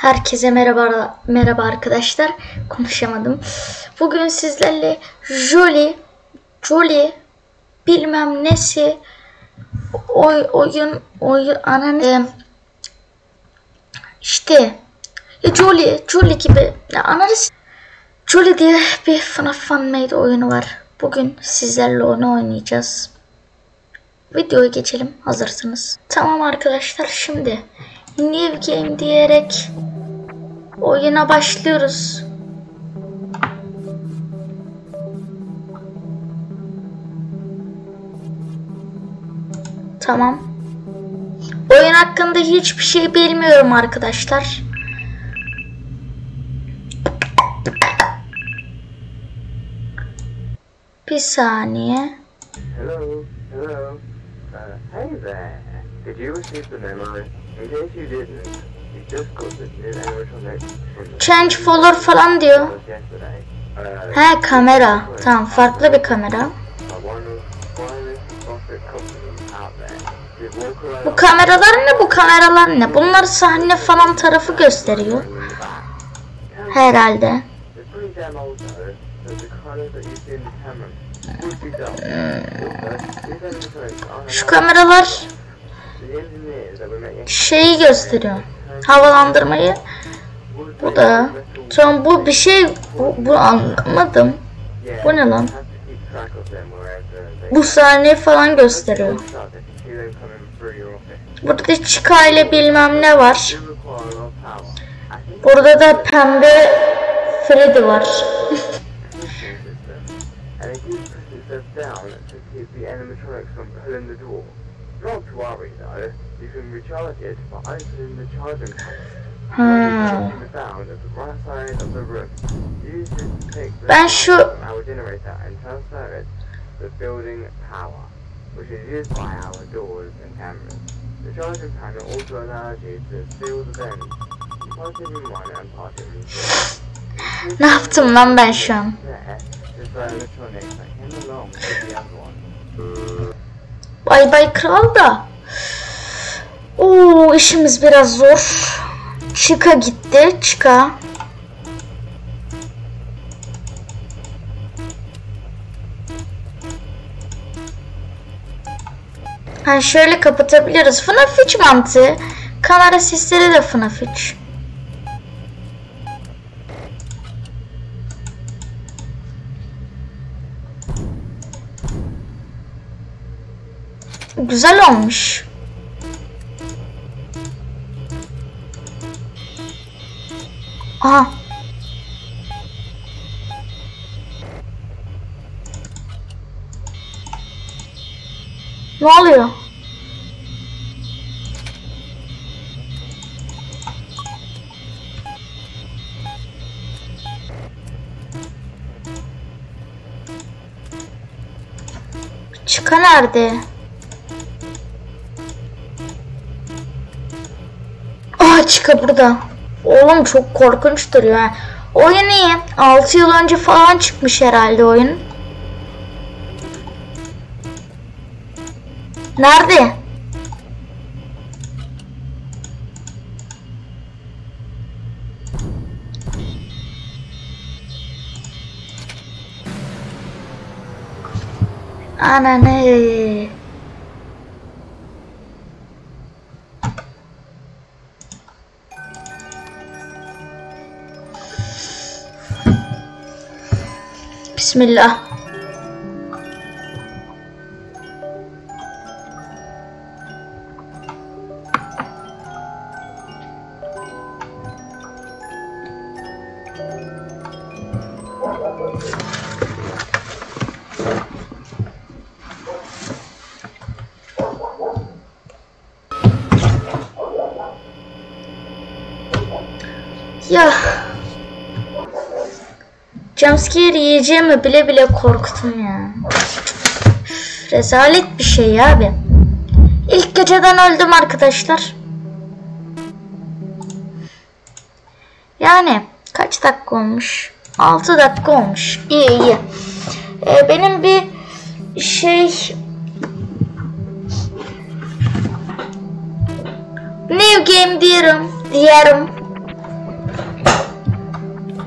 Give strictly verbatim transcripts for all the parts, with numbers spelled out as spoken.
Herkese merhaba merhaba arkadaşlar. Konuşamadım. Bugün sizlerle Jolly Jolly bilmem nesi oy, oyun oyun ananı işte Jolly Jolly gibi ananı Jolly diye bir F NAF Fan-Made oyunu var. Bugün sizlerle onu oynayacağız. Videoya geçelim hazırsınız. Tamam arkadaşlar, şimdi New Game diyerek oyuna başlıyoruz. Tamam. Oyun hakkında hiçbir şey bilmiyorum arkadaşlar. Bir saniye. Hello, hello. Uh, hey there. Did you receive the memo? In case you didn't, you just got this new animatronic from the Change folder falan diyor. yesterday. Uh, He, kamera. Tamam, farklı bir kamera. one of the finest profit companies out there. You walk around Bu kameralar ne? Bu kameralar ne? Bunlar sahne falan tarafı gösteriyor. Herhalde. It's pretty damn old though. So the colors that you see in the camera would be dull. Also, these animatronics are Şu kameralar the engineers that were making şeyi gösteriyor. Havalandırmayı. Bu da. Tamam, bu bir şey. Bu, bu anlamadım. Bu ne lan? Bu sahneyi falan gösteriyor. Burada Chica ile bilmem ne var. Burada da pembe Freddy var. Hmm. Ben şu ne yaptım lan ben şu an? Bay bay kral da. Oo, işimiz biraz zor. Chica gitti. Chica. Ha, şöyle kapatabiliriz. F NAF üç mantığı. Kamera sesleri de F NAF üç. Güzel olmuş. Aha. Ne oluyor? Chica nerede? Aa, Chica burada. Oğlum çok korkunç duruyor ha. Oyun iyi. altı yıl önce falan çıkmış herhalde oyun. Nerede? Ananı. Bismillah. Ya. Jumpscare yiyeceğimi bile bile korktum ya. Üf, rezalet bir şey ya abi. İlk geceden öldüm arkadaşlar. Yani kaç dakika olmuş? altı dakika olmuş. İyi iyi. Ee, benim bir şey New Game diyorum. Diyorum.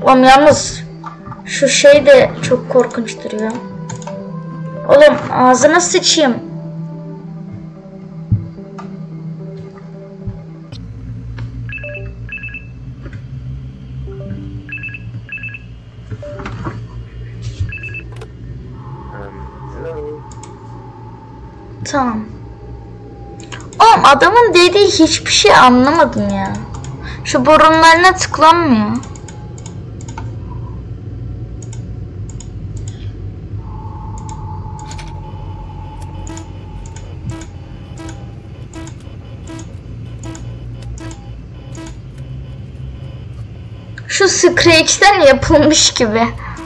Oğlum yalnız şu şey de çok korkunç duruyor. Oğlum ağzına sıçayım. Tamam. Oğlum adamın dediği hiçbir şey anlamadım ya. Şu burunlarına tıklanmıyor. Şu Scratch'ten yapılmış gibi.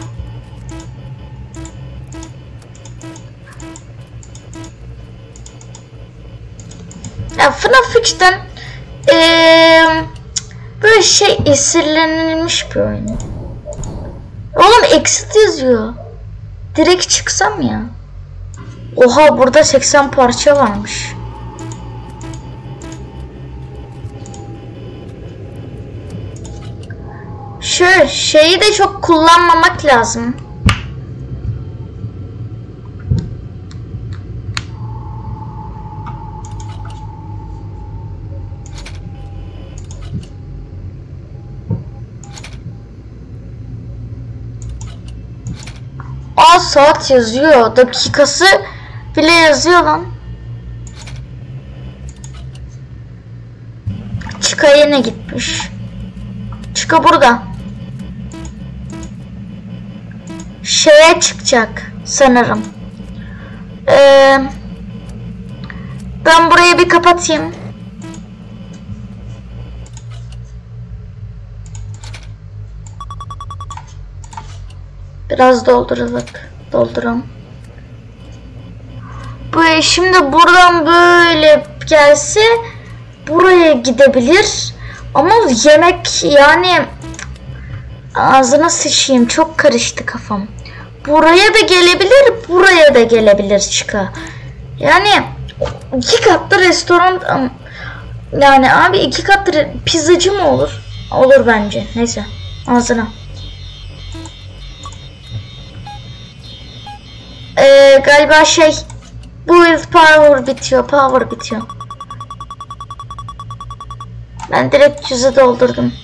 Ya F N A F üçten ee, böyle şey esirlenilmiş bir oyun. Oğlum exit yazıyor. Direkt çıksam ya. Oha burada seksen parça varmış. Şu şeyi de çok kullanmamak lazım. Aa saat yazıyor. Dakikası bile yazıyor lan. Çıka yine gitmiş. Çıka burada. Şeye çıkacak sanırım. Ee, ben burayı bir kapatayım. Biraz dolduralım. Dolduralım. Bu şimdi buradan böyle gelse buraya gidebilir. Ama yemek yani ağzına sıçayım, çok karıştı kafam. Buraya da gelebilir, buraya da gelebilir çıka. Yani iki katlı restoran, yani abi iki katlı pizzacı mı olur? Olur bence. Neyse ağzına. Ee, galiba şey bu power bitiyor, power bitiyor. Ben direkt yüze doldurdum.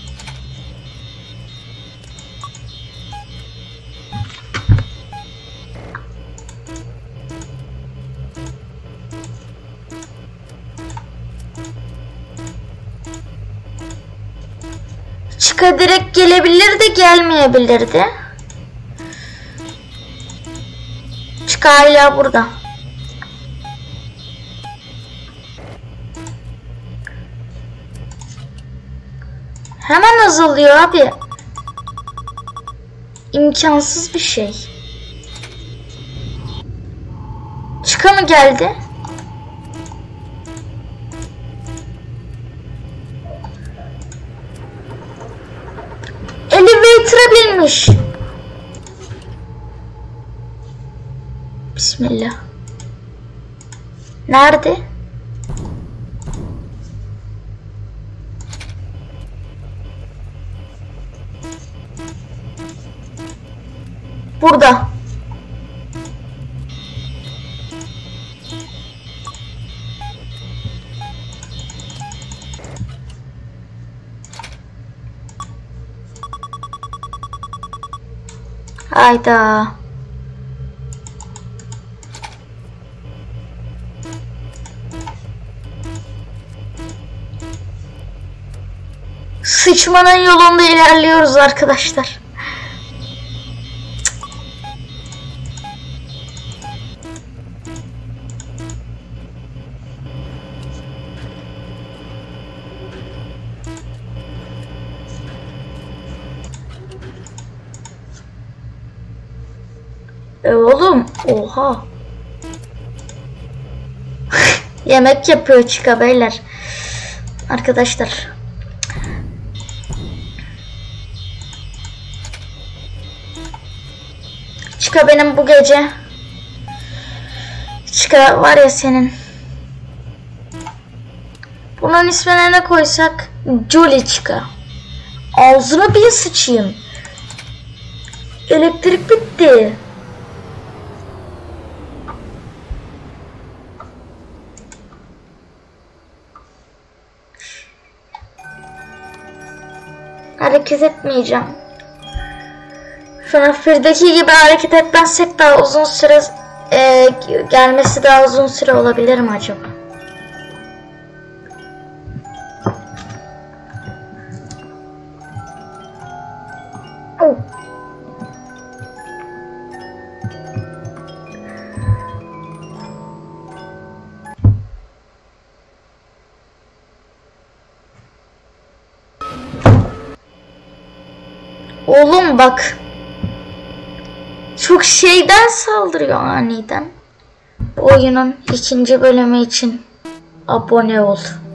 Çıka direkt gelebilirdi, gelmeyebilirdi. Çıka hala burada. Hemen azalıyor abi. İmkansız bir şey. Çıka mı geldi? Elevator'a binmiş. Bismillah. Nerede? Burada. Hayda. Sıçmanın yolunda ilerliyoruz arkadaşlar. E oğlum, oha. Yemek yapıyor çıka beyler. Arkadaşlar. Çıka benim bu gece. Çıka var ya senin. Bunun ismine ne koysak? Jolly çıka. Ağzına bir sıçayım. Elektrik bitti. Hareket etmeyeceğim. F N F birdeki gibi hareket etmezsek daha uzun süre e, gelmesi daha uzun süre olabilir mi acaba? Oh. Oğlum bak. Çok şeyden saldırıyor aniden. Bu oyunun ikinci bölümü için abone ol.